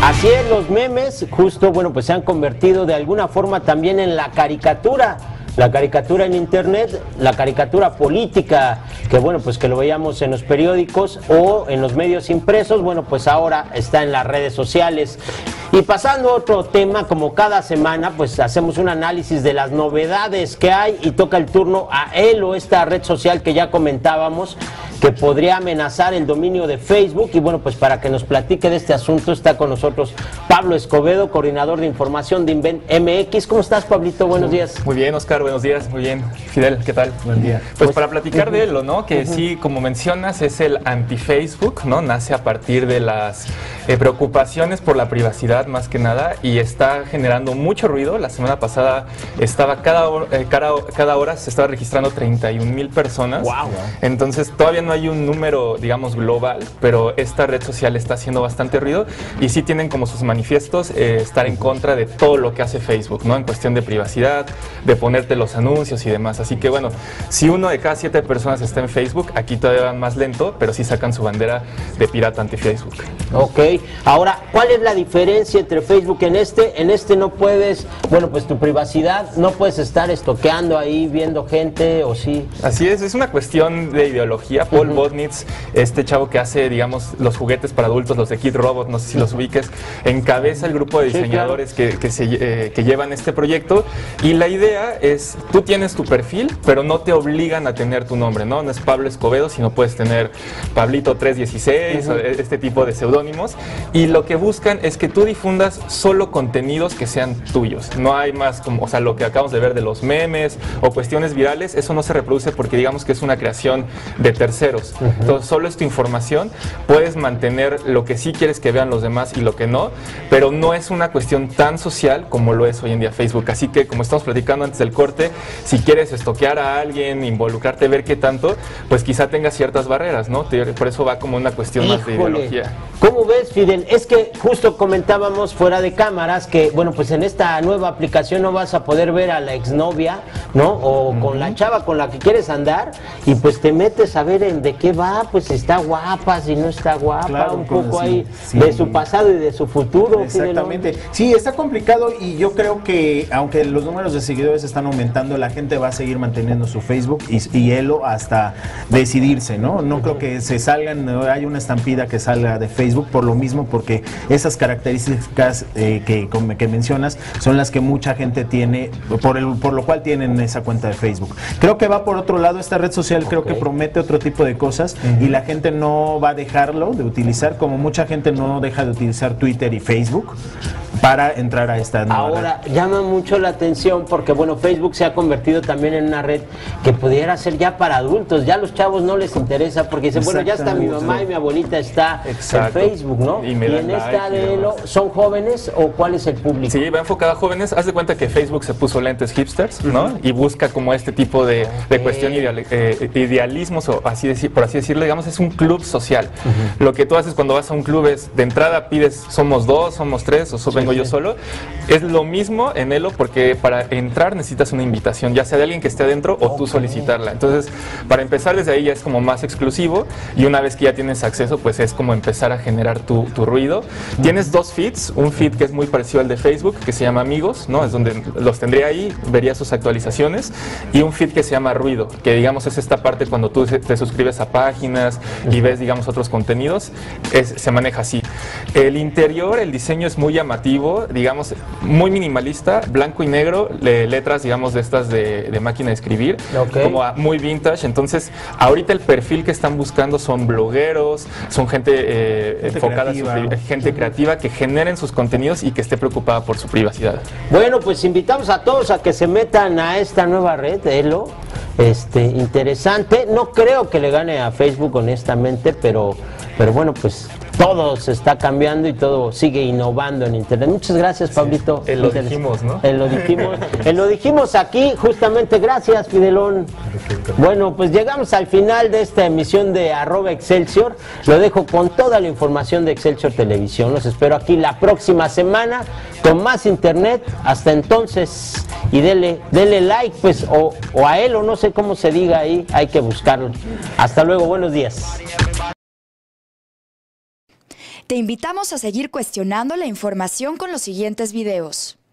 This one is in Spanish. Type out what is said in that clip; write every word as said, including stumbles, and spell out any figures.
Así es, los memes justo, bueno, pues se han convertido de alguna forma también en la caricatura. La caricatura en internet, la caricatura política, que bueno, pues que lo veíamos en los periódicos o en los medios impresos, bueno, pues ahora está en las redes sociales. Y pasando a otro tema, como cada semana, pues hacemos un análisis de las novedades que hay y toca el turno a Elo, esta red social que ya comentábamos, que podría amenazar el dominio de Facebook. Y bueno, pues para que nos platique de este asunto está con nosotros Pablo Escobedo, coordinador de información de Invent M X. ¿Cómo estás, Pablito? Buenos días. Muy bien, Oscar, buenos días. Muy bien. Fidel, ¿qué tal? Buen día. Pues, Pues para platicar uh-huh. de Elo, ¿no? Que Uh-huh. sí, como mencionas, es el anti-Facebook, ¿no? Nace a partir de las eh, preocupaciones por la privacidad, más que nada, y está generando mucho ruido. La semana pasada estaba cada, hora, eh, cada, cada hora se estaba registrando treinta y un mil personas. Wow. Entonces todavía no hay un número, digamos, global, pero esta red social está haciendo bastante ruido y sí tienen como sus manifiestos eh, estar en contra de todo lo que hace Facebook, ¿no? En cuestión de privacidad, de ponerte los anuncios y demás. Así que bueno, si uno de cada siete personas está en Facebook, aquí todavía van más lento, pero sí sacan su bandera de pirata anti-Facebook. Ok, ahora, ¿cuál es la diferencia entre Facebook en este? En este no puedes, bueno, pues tu privacidad, no puedes estar estoqueando ahí, viendo gente, ¿o sí? Así es, es una cuestión de ideología. Paul uh-huh. Botnitz, este chavo que hace, digamos, los juguetes para adultos, los de Kid Robot, no sé si los ubiques, encabeza el grupo de diseñadores sí, claro. que, que, se, eh, que llevan este proyecto, y la idea es, tú tienes tu perfil, pero no te obligan a tener tu nombre, ¿no? No es Pablo Escobedo, sino puedes tener Pablito tres dieciséis, uh-huh. este tipo de seudónimos, y lo que buscan es que tú difundas solo contenidos que sean tuyos. No hay más, como, o sea, lo que acabamos de ver de los memes o cuestiones virales, eso no se reproduce porque digamos que es una creación de terceros. Uh-huh. Entonces, solo es tu información, puedes mantener lo que sí quieres que vean los demás y lo que no, pero no es una cuestión tan social como lo es hoy en día Facebook. Así que, como estamos platicando antes del corte, si quieres estoquear a alguien, involucrarte, ver qué tanto, pues quizá tenga ciertas barreras, ¿no? Por eso va como una cuestión Híjole. más de ideología. ¿Cómo ves, Fidel? Es que justo comentábamos fuera de cámaras que, bueno, pues en esta nueva aplicación no vas a poder ver a la exnovia, ¿no? O uh-huh. con la chava con la que quieres andar, y pues te metes a ver en de qué va, pues si está guapa, si no está guapa, claro, un poco sí, ahí sí. de su pasado y de su futuro. Exactamente. Fidel. Sí, está complicado, y yo creo que aunque los números de seguidores están aumentando, la gente va a seguir manteniendo su Facebook y, y Elo hasta decidirse, ¿no? No uh-huh. creo que se salgan, no hay una estampida que salga de Facebook por lo mismo, porque esas características eh, que, que mencionas son las que mucha gente tiene, por, el, por lo cual tienen esa cuenta de Facebook. Creo que va por otro lado esta red social, okay. creo que promete otro tipo de cosas uh-huh. y la gente no va a dejarlo de utilizar, como mucha gente no deja de utilizar Twitter y Facebook para entrar a esta nueva Ahora, red. Llama mucho la atención porque, bueno, Facebook se ha convertido también en una red que pudiera ser ya para adultos. Ya a los chavos no les interesa porque dicen, bueno, ya está mi mamá y mi abuelita está Exacto. en Facebook, ¿no? Y, me y en like esta de Elo, ¿son jóvenes o cuál es el público? Sí, va enfocada a jóvenes. Haz de cuenta que Facebook se puso lentes hipsters, ¿no? Uh-huh. Y busca como este tipo de, okay. de cuestión ideal, eh, idealismos, o así decir, por así decirlo, digamos, es un club social. Uh-huh. Lo que tú haces cuando vas a un club es, de entrada pides, somos dos, somos tres, o so, sí, vengo sí. yo solo. Es lo mismo en Elo, porque para entrar necesitas una invitación, ya sea de alguien que esté adentro o okay. tú solicitarla. Entonces, para empezar desde ahí ya es como más exclusivo, y una vez que ya tienes acceso, pues es como empezar a generar tu, tu ruido. Uh-huh. Tienes dos feeds, un feed que es muy parecido al de Facebook, que se llama Amigos, ¿no? Es donde los tendría ahí, vería sus actualizaciones, y un feed que se llama Ruido, que digamos es esta parte cuando tú te suscribes a páginas y ves, digamos, otros contenidos, es, se maneja así. El interior, el diseño es muy llamativo, digamos, muy minimalista, blanco y negro, le, letras, digamos, de estas de, de máquina de escribir, okay. como a, muy vintage. Entonces, ahorita el perfil que están buscando son blogueros, son gente, eh, gente enfocada, creativa. A su, gente creativa que generen sus contenidos y que esté preocupada por su privacidad. Bueno, pues invitamos a todos a que se metan a esta nueva red, Elo. Este, interesante. No creo que le gane a Facebook, honestamente, pero, pero bueno, pues todo se está cambiando y todo sigue innovando en internet. Muchas gracias, Pablito. Sí, lo dijimos, ¿no? Eh, lo dijimos, eh, lo dijimos aquí, justamente. Gracias, Fidelón. Bueno, pues llegamos al final de esta emisión de arroba Excelsior. Lo dejo con toda la información de Excelsior Televisión. Los espero aquí la próxima semana con más internet. Hasta entonces, y dele, dele like, pues, o, o a él, o no sé cómo se diga ahí, hay que buscarlo. Hasta luego, buenos días. Te invitamos a seguir cuestionando la información con los siguientes videos.